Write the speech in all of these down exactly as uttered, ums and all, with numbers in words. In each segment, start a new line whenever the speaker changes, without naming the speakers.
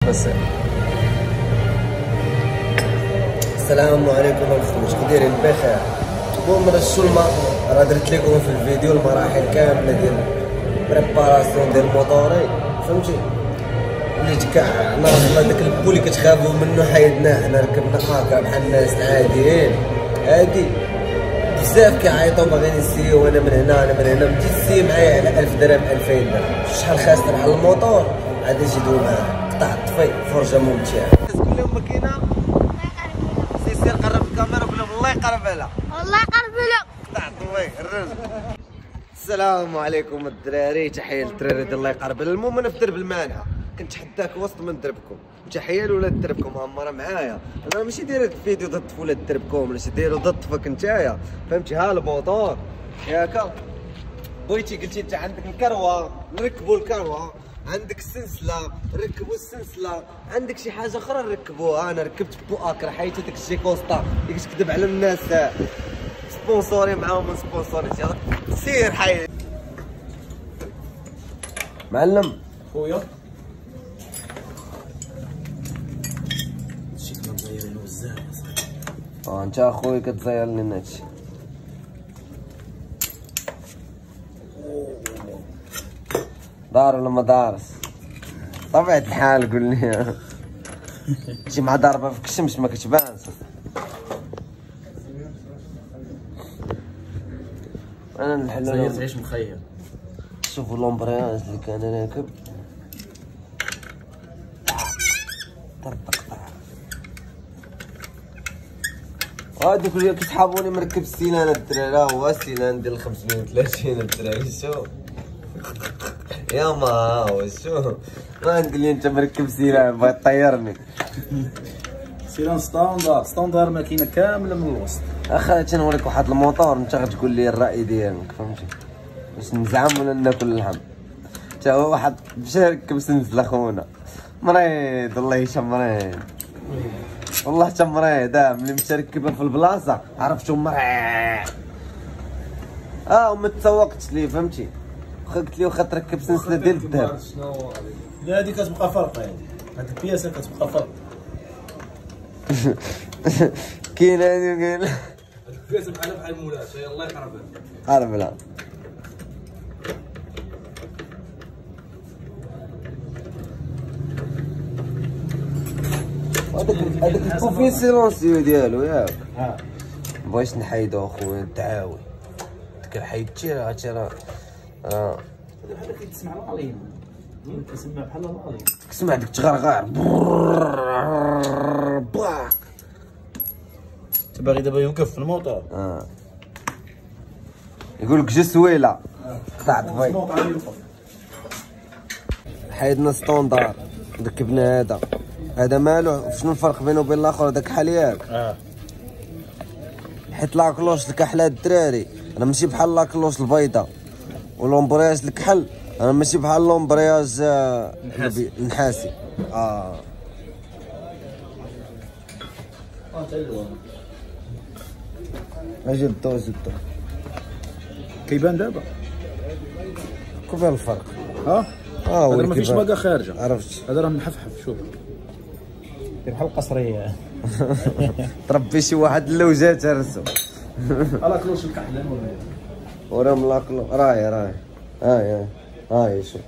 خسر.
السلام عليكم الخوت، كي دايرين بخير؟ المهم رشوا الماء، راه درت لكم في الفيديو المراحل كامله ديال بريباراسيون ديال الموطوري، فهمتي؟ وليت كاع ناض داك البو اللي كتخافوا منه حيدناه، حنا ركبنا اكا بحال الناس العاديين عادي. بزاف كيعيطوا باغيين يسيو، انا من هنا انا من هنا، بديت تسي معايا على ألف درهم ألفين درهم، شحال خاسر على الموطور غادي نزيدو معاه، قطع الطفي فرجه ممتعه. تقول لهم ماكينه سي سير قرب الكاميرا وقول لهم الله يقرب لها،
والله يقرب لها،
قطع الطفي الرجل. السلام عليكم الدراري، تحيه للدراري ديال الله يقرب لها. المهم انا في درب المانحه كنتحداك وسط من دربكم، وتحيه لولاد دربكم هما معايا، انا ماشي داير فيديو ضد ولاد دربكم ولا شي دايرو ضد فك نتايا، فهمتي؟ ها الموطور ياك بغيتي قلتي انت عندك الكروه نركبوا الكروه، عندك السلسله ركبوا السلسله، عندك شي حاجه اخرى نركبوها. انا ركبت بو اكر حيت داك الشي كوستا اللي كتكذب على الناس، سبونسوري معاهم من سبونسوريتي، سير حي معلم
خويا.
اه انت اخويا كتزير لنا هادشي. دار ولا ما دارش؟ طبيعة الحال قول لي. شي مع ضاربة في الشمس ما كتبانش. انا نحل
تعيش مخير.
شوفوا لومبرياج اللي كان راكب طرطق هادوك اللي كيسحابوني مركب السيلان الدراري، راه هو السيلان ديال خمسمية وثلاثين الدراري. شوف يا ما هو شوف، ما نقول لي انت مركب سيلان باغي طيرني.
سيلان ستاندار ستاندار ماكينه كامله من الوسط.
اخا تنوريك واحد الموطور انت غتقول لي الراي ديالك، فهمتي؟ باش نزعم ولا ناكل اللحم. تا هو واحد مشى ركب سنسله خونا مريض، الله يشم مريض والله حتى مريض. اه ملي مشى ركبها في البلاصه عرفتو مريض، اه وما تسوقتش ليه، فهمتي؟ واخا قلت لي واخا تركب سلسله ديال الذهب.
لا هادي كتبقى فرقه، هادي هاد البياسه كتبقى فرقه.
كاين هادي وكاين
هاد البياسه بحال بحال المولات، الله يقرب لها.
قرب لها. هذاك هذاك الكوفي سيلونسيو ديالو ياك،
ها
مبغيتش نحيدو اخويا التعاون، ديك حيدتي راه هادشي راه راه
بحال كيتسمع الالين، كيسمع بحال الالين،
كسمع ديك تغرغار باك.
انت باغي دابا يوقف في الموطور.
اه يقول لك جا سويله قطع طفي.
الموطور يوقف.
حيدنا ستوندار ركبنا هذا، هذا مالو شنو الفرق بينه وبين الاخر؟ هذاك حال ياك
اه
حيت لاكلوش الكحله الدراري انا ماشي بحال لاكلوش البيضاء، ولومبرياج الكحل انا ماشي بحال لومبرياج
النحاسي
النحاسي. اه
اه تعلوا
اجي الضو اجي الضو
كيبان دابا
كيف الفرق؟
ها
اه
هذا ما فيش باقا خارجه،
عرفت؟
هذا راه منحفحف. شوف دير بحال القصريه.
تربي شي واحد اللوجات هرسو.
على كلوش الكحلان ولا
وراهم لاكلو راهي راهي هاي هاي شوف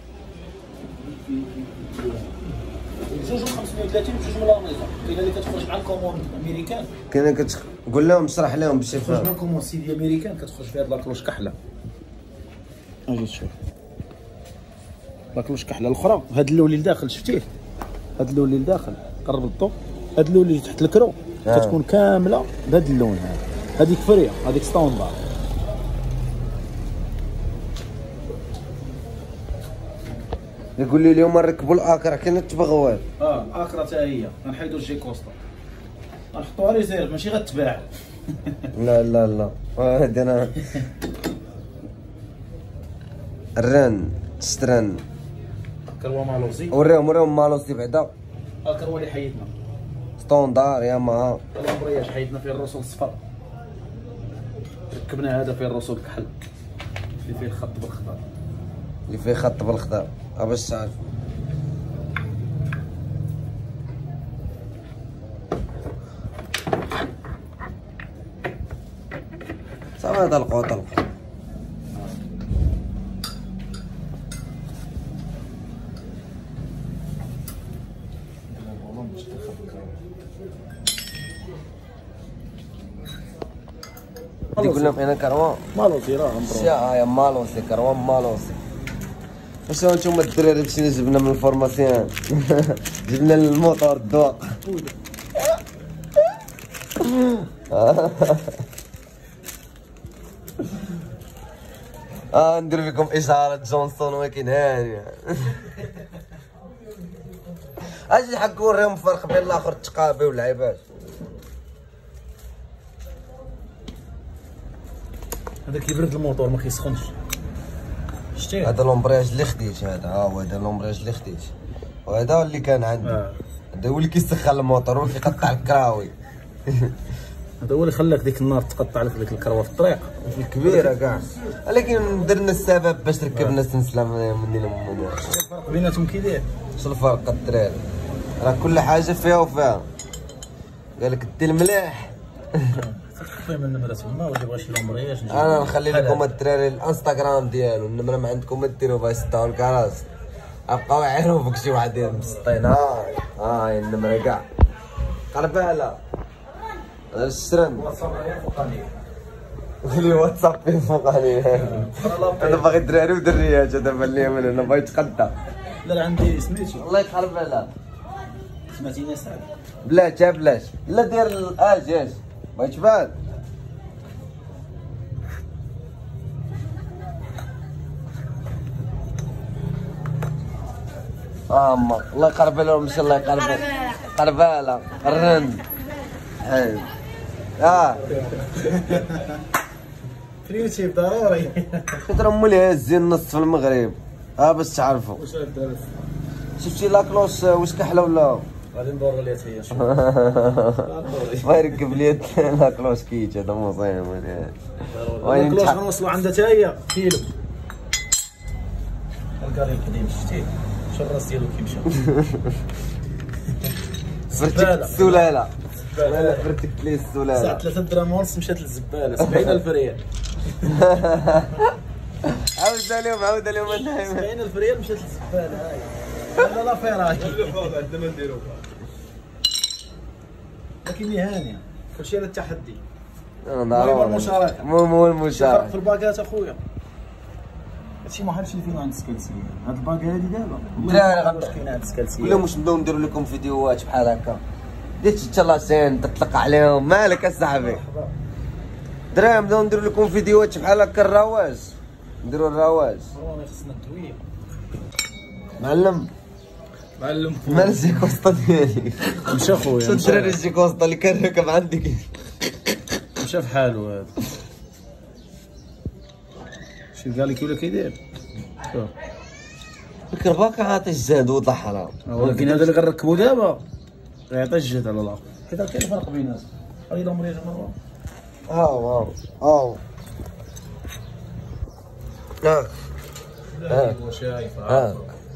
جوج خمسمية وثلاثين وجوج من لاميزون. كاينه اللي كتخرج مع الكومون امريكان،
كاينه كتخ... قول لهم اشرح لهم باش
كتخرج مع
يفهموا.
الكومون سيدي امريكان، كتخرج فيها لاكلوش كحله. اجي تشوف لاكلوش كحله الاخرى. هاد اللون اللي لداخل شفتيه، هاد اللون اللي لداخل قرب الضو، هاد اللون اللي تحت الكرو
آه.
كتكون كامله بهاد اللون هذا. هذيك فريه، هذيك ستاندار.
يقول لي اليوم نركبوا الاكرا كاينه التبغوات.
اه اكرا حتى هي غنحيدوا الجي كوستا، غنحطوها ريزيرف ماشي غتباع.
لا لا لا هادي انا الرن تشترن
كروا مالوزي.
وريهم وريهم مالوسي بعدا.
الكروا اللي حيدنا
ستوندار يا ما
الامبرياج حيدنا فيه الرسول الصفر، ركبنا هذا فيه الرسول الكحل اللي فيه الخط بالخضر،
اللي فيه خط بالخضر باش تعرف. هذا القوط القوط يقول لهم انا كروان
مالوسي راه
يا يا مالوسي كروان مالوسي. واش نتوما الدراري مشينا جبنا من الفورماسيون جبنا الموتور الذوق اه ندير فيكم اشاره جونسون ولكن هانيه. اجي حق نوريهم الفرق بين الاخر التقابي واللعيبات.
هذاك يبرد الموتور ما كيسخنش. شتيه
هذا لومبرياج اللي خديت هذا ها هو هذا لومبرياج اللي خديت وهذا هو اللي كان عندي.
آه.
هذا هو اللي كيسخن الموتور هو اللي كيقطع الكراوي.
هذا هو اللي خلاك ديك النار تقطع لك ديك الكروه في الطريق
الكبيره كاع. ولكن درنا السبب باش ركبنا سلسله منين لمنين.
الفرق بيناتهم كي داير؟
شنو الفرق الدراري؟ راه كل حاجه فيها وفيها. قال لك دي المليح.
تخفي من النمره تما ولا بغاش لومبرياج.
انا نخلي لكم الدراري الانستغرام ديالو النمره ما عندكم ديروا باش تستاو الكراس. بقاو يعيروا فيك شي واحد مسطين. ها ها هي النمره كاع قربها لا هذا الشرن اللي واتساب فوق عليه. انا باغي الدراري ودريات هذا بان لي من هنا باغي يتقدى.
لا عندي سميتو
الله يقرب على
سمعتيني سعد
بلاش بلاش لا دير الاج اش بغيت تبان. اما الله يقرب لهم ان شاء الله يقرب قربها لا الرن حلو. اه
في اليوتيوب ضروري.
كتر مولي هازين نص في المغرب ها باش تعرفوا.
واش دارت؟
شفتي لاكلوش واش كحله ولا؟
غادي ندور ليها هي شوف.
ما يركب لي لاكلوش كيتش هذا مصيب.
لاكلوش غنوصلوا عندها حتى هي كيلو. الكاري القديم شفتيه شوف الراس ديالو كيمشى.
فرتك السلاله فرتك لي السلاله
ساعة ثلاثة دراهم ونص مشات للزباله سبعين ألف ريال.
عاود اليوم عاود اليوم
سبعين ألف ريال مشات للزباله هاي. لا لا فير هاي. عندنا نديرو لكن هانيه كلشي على التحدي.
المهم
المشاركه
المهم هو المشاركه
في الباكات اخويا. هادشي ما حالش اللي فينا عند سكالسيه. هاد الباكه هادي دابا
الدراري غنبقى
كاينه عند سكالسيه.
ولا واش نبداو نديرو لكم فيديوهات بحال هكا ديت تشلاشين تطلق عليهم مالك اصاحبي. دراري نبداو نديرو لكم فيديوهات بحال هكا الرواج نديرو الرواج.
راني خصنا الدويه
معلم
معلم
مال الجيكوسطا ديالي
مشى خويا
شد الدراري الجيكوسطا اللي كان راكب عندي
مشى في حالو هذا. شي قال لك ولا كيداير شوف
الكرباكه عاطي الجهد وضحرها.
ولكن هذا اللي غنركبو دابا غيعطي الجهد على الاخر حيت كاين فرق بيناتهم. هاي الامر مروان
هاو هاو هاو هاك
لا هو شايف
هاك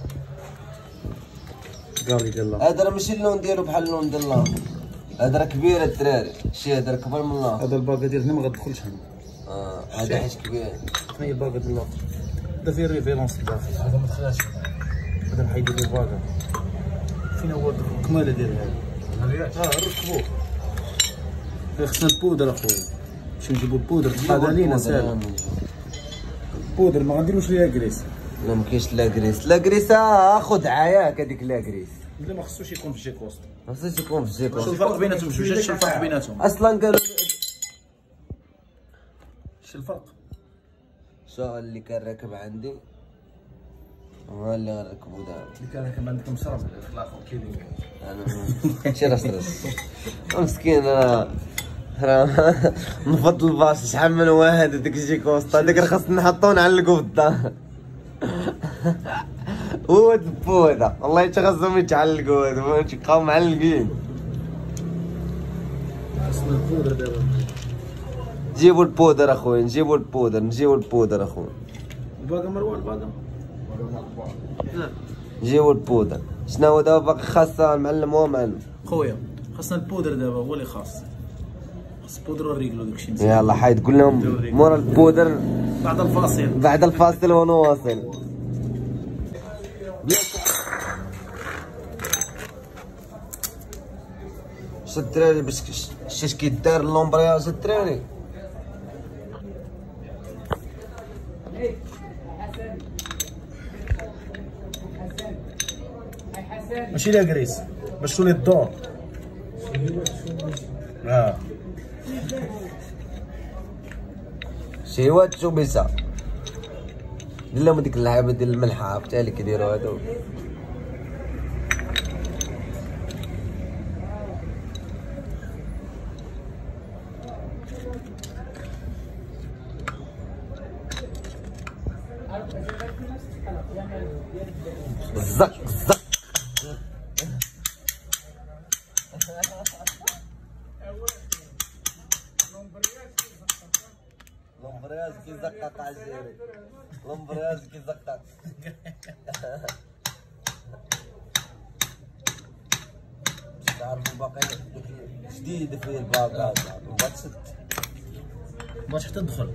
قال لي قال له
هذا راه ماشي اللون ديالو بحال اللون ديال الله. هذا راه كبير الدراري شي هذا راه كبر من الله.
هذا الباكا ديال هنا ما غتدخلش هنا.
اه هذا حيت كبير.
هي الباكا ديال الاخر هذا فيه ريفيرونس الداخل. هذا ما دخلش هذا نحيدو ليه الباكا. فين هو الكماله ديال هذا؟ اه نركبوه. خصنا البودر اخويا. نمشيو نجيبو البودر تقاد علينا ساهل. البودر ما غنديروش ليها كريس.
لا ما كاينش لا كريس لا كريس خذ عياك هذيك لا كريس.
لا ما خصوش يكون في جيكوست.
ما خصوش يكون في الجيكوست.
شنو الفرق بيناتهم جوج؟ شنو الفرق بيناتهم؟
اصلا قالوا
شنو الفرق؟
شو اللي كان راكب عندي هو اللي غنركبو دابا.
اللي كان راكب عندك مشرب الاخر كيدير.
انا شي راس راس مسكين انا راه نفضل الباص شحال من واحد هذيك الجيكوستا هذيك راه خاصنا نحطو نعلقو في الدار. هو دبو هذا والله حتى خاصهم يتعلقوا هذا يبقاو معلقين.
خاصنا البودر دابا.
جيبوا البودر اخويا نجيبوا البودر نجيبوا البودر اخويا.
الباقا مروان الباقا
جيبوا البودر. شنو هو دابا باقي خاصة المعلم هو معلم
خويا خاصنا البودر دابا هو اللي خاص. خص بودر ونريقلو داكشي
مزيان. يلا حيد قول لهم مورا البودر
بعد الفاصل.
بعد الفاصل ونواصل. شد الدراري باش شاش كيدار لومبرياج الدراري.
ماشي لا كريس باش تولي الدور. اه
شيوات شوبيسا دير لهم ديك اللعابه ديال الملحه عرفتها اللي كيديروا هادو. زق زق لومبرياج كيزقق عالجيري. لومبرياج كيزقق. تعرفوا باقي جديد في الباب هذا ما تشد
باش حتى تدخل.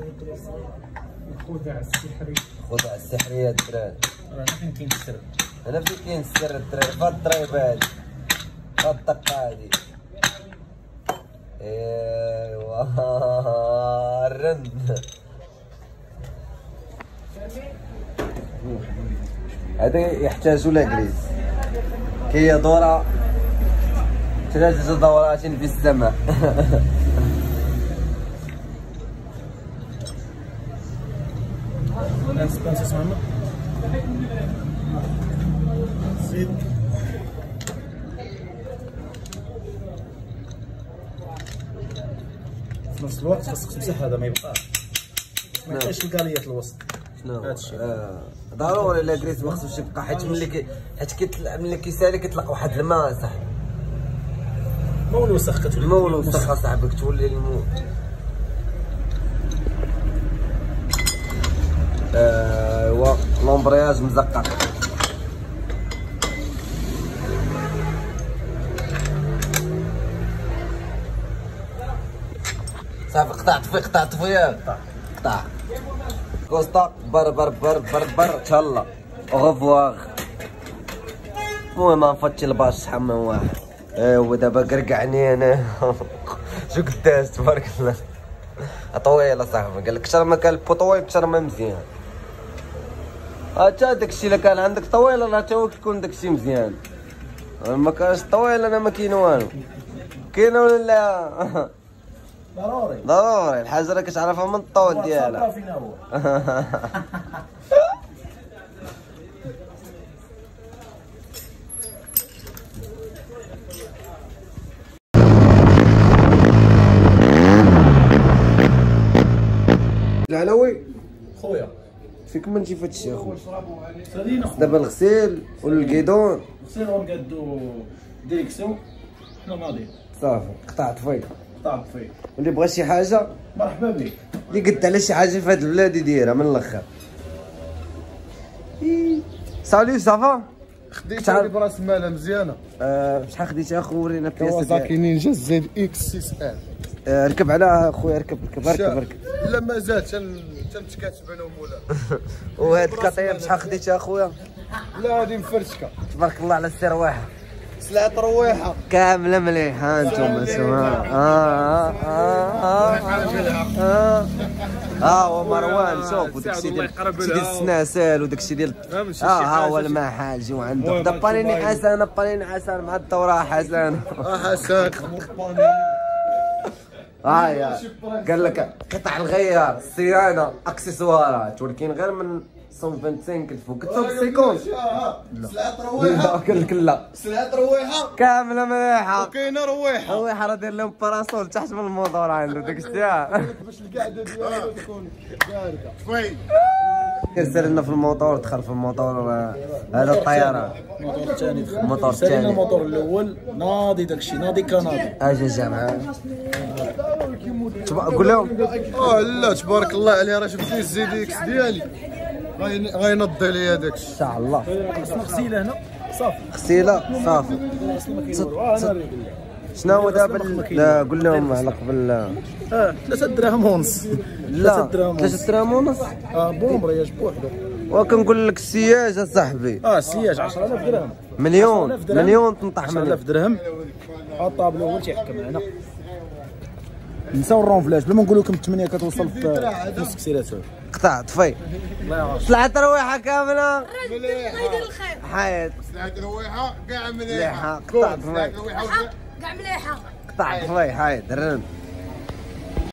خذها السحريه. خذها السحريه الدراري.
راه فين كاين السر؟
هنا فين كاين السر الدراري. فهاد الضريبه هادي فهاد الدقه هادي. ايوا الرن. هذا يحتاج لاكريس. كي دوره ثلاثة دورات في السماء.
نسبانس اسمها زيد في نفس الوقت خاصك تمسح هذا ما يبقاش ما يبقاش الكاليات الوسط.
شنو هذا الشيء؟ آه ضروري لاكريس ما خصوش يبقى حيت ملي كي حيت كيطلع ملي كيسالي كيطلق واحد الماء صح.
مول وسخ كتولي
مول وسخ اصاحبي كتولي المو. ايوا لومبرياج مزقق. صافي قطع طفي قطع طفي ياك قطع كوستا بر بر بر بر بر تهلا اوغفواغ. المهم نفتش الباص حمام واحد. ايوا دابا قرقعني انا. شو قداش تبارك الله طويله صاحبي. قال لك كثر ما كان البو كثر ما مزيان. حتى داكشي الا كان عندك طويل راه حتى هو كيكون داكشي مزيان. ما كانش طويل انا ما كاين والو. كاين ولا لا؟
ضروري
ضروري الحاجه راه كتعرفها من الطول ديالها.
فين هو؟
العلوي
خويا
فيك ما نجي فهادشي اخويا.
سالينا خويا
دابا الغسيل والكيدون
غسيل ونقادو ديريكسيون حنا ماضيين
صافي قطع طفي.
قطع طفي.
واللي بغى شي حاجه
مرحبا بك.
اللي قد على شي حاجه في هاد البلاد يديرها من الاخر. سالي صافا
خديتها براس مالها مزيانه.
آه شحال خديتي اخو ورينا البياسه
كوازاكي نينجا زد اكس ستة ال.
آه ركب على خويا ركب ركب ركب ركب.
لا مازال تنتكاتب انا ومولا.
وهاد القطيب شحال خديتي اخويا؟
لا هادي مفرشكه
تبارك الله على السرويحه.
سلعه رويحه
كامله مليحه انتم سوا. اه اه اه اه اه هو مروان شوف وداكشي ديال ديال السناسل وداكشي ديال اه ها هو المحل جيو عنده دبانيني حسن بانيني حسن مع الدوره حسن.
اه حسن
ها يا قال لك قطع الغيار الصيانه اكسسوارات ولكن غير من مية وخمسين الفوق كتب سيكون.
سلعه رويحه
قال لك لا
سلعه رويحه
كامله مليحه.
وكاينه رويحه.
رويحه راه داير لهم باراسول تحت من الموتور عنده داك الساعه
باش القعده ديالو تكون بارده. وي
كيرسل لنا في الموتور دخل في الموتور هذا الطياره.
الموتور الثاني دخل.
الموتور
سالينا
الثاني
الموتور الاول ناضي داكشي ناضي كناضي.
اجا جامعه قول لهم
اه لا تبارك الله عليه راه شفتي الزد اكس ديالي غينض لي هذاك
ان شاء الله.
خصنا غسيله هنا صافي.
غسيله صافي.
اصلا ما كيديروا. اه انا ريق
شنو هو دابا؟ لا قول لهم على قبل.
اه ثلاثة دراهم ونص.
لا ثلاثة دراهم ونص.
اه بومبرياج بوحدو.
وكنقول لك السياج اصاحبي.
اه السياج عشرة آلاف درهم.
مليون مليون تنطح
عشرة آلاف درهم. الطابل الاول تيحكم معنا. نساو الرونفلاج بلا ما نقول لكم الثمانية كتوصل في نص كسيراتو.
قطع طفي. طلعت رويحه كامله.
الله يدير الخير.
حيط.
طلعت رويحه كاع مليحه.
قطع طفي.
كاع مليحه.
قطع طفي حيط رن.